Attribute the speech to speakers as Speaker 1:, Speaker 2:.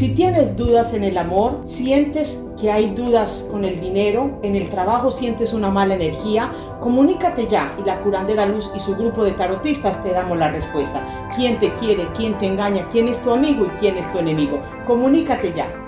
Speaker 1: Si tienes dudas en el amor, sientes que hay dudas con el dinero, en el trabajo sientes una mala energía, comunícate ya y la curandera Luz y su grupo de tarotistas te damos la respuesta. ¿Quién te quiere? ¿Quién te engaña? ¿Quién es tu amigo y quién es tu enemigo? Comunícate ya.